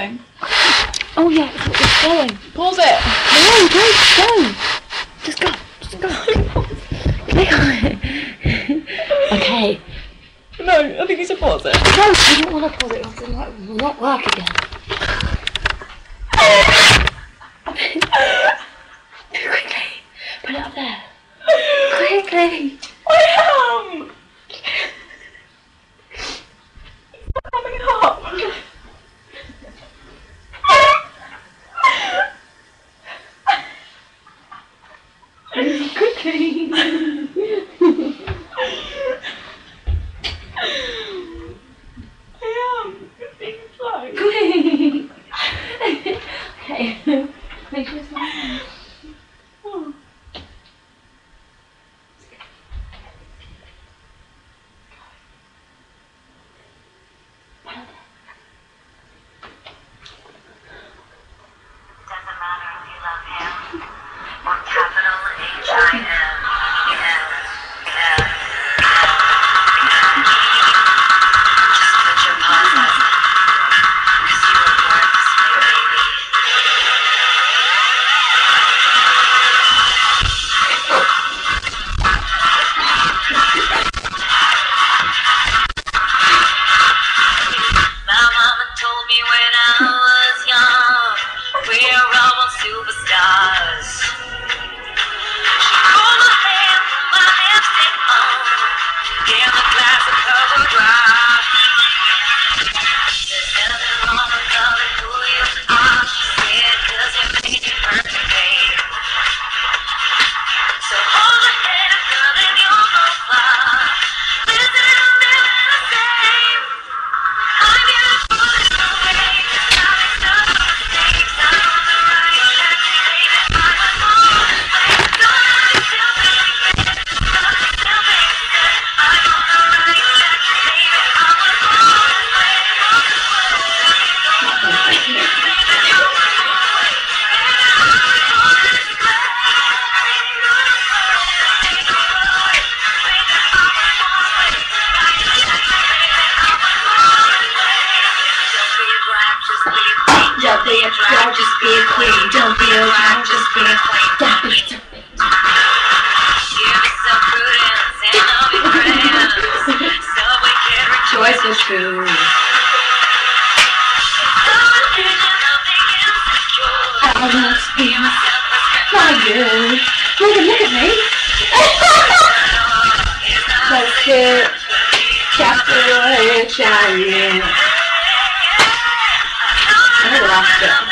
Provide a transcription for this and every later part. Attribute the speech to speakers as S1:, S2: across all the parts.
S1: going?
S2: Oh yeah, it's going.
S1: Pause it.
S2: No, don't go. Just go. Just go. Click on it. Okay.
S1: No, I think you should pause it.
S2: No, I don't want to pause it. It will not work again. Quickly. Put it up there. Quickly.
S1: I am. It's not coming up.
S2: Quickly.
S1: I am. It's being slow.
S2: Quick. Okay. Make sure it's not.
S1: Oh.
S3: Doesn't matter if you love him or capital H-I-M. Just put your paws up, 'cause you were born this way, baby. My mama told me when I was young, we're all superstars. She pulled my hand, put my lipstick on, gave the glass a couple drops. There's nothing wrong with loving who you are, she said, 'cause you make it perfect, babe. So hold my head up, girl, and you'll go far. This is never the same. I'm beautiful in the way, 'cause I make no mistakes. I'm on the right track, baby. I was born this way. Don't let me feel baby. Don't let me feel baby. I'm on the right track, baby. I was born this way. Born this way. Don't let me feel baby. I was born this way. Baby, I was born this way. Don't be a drag, just be a queen. Don't be a drag, just be a queen. Give me some prudence and I'll be friends, so we can rejoice with truth.
S2: I must be my good. Look at me. Let's get capital H-I-M. I lost it.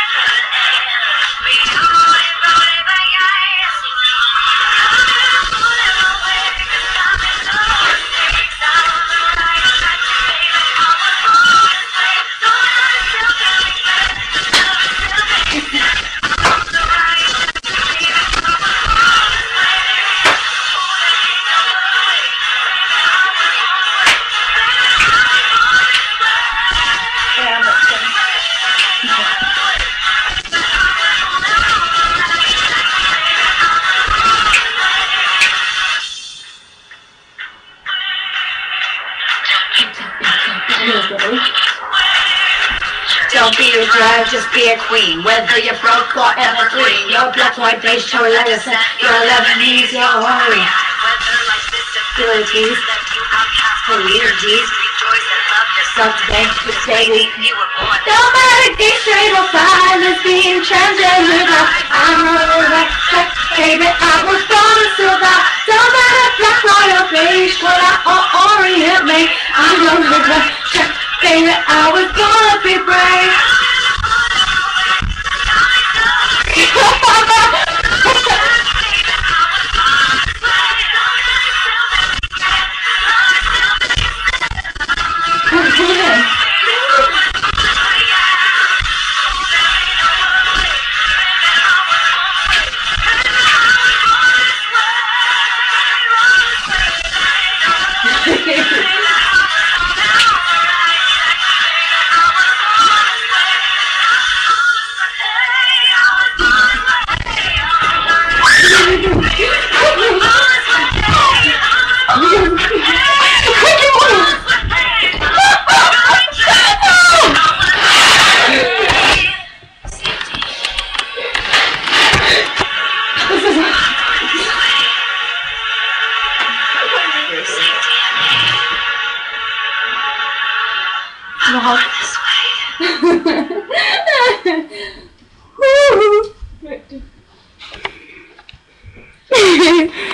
S3: Don't be a drag, just be a queen. Whether you're broke or evergreen, your black, white, beige, chocolate, lettuce, your Lebanese, your Orient. Whether life's disabilities, or liturgies, rejoice and love yourself today. This baby, you were born.
S2: Don't matter gay, straight or bi, lesbian, transgender, I'm a right track, baby. I was born to survive. Don't matter black, white, or beige, color or Orient, mate. I'm on the right track, baby. I was born to be brave.
S1: Wait,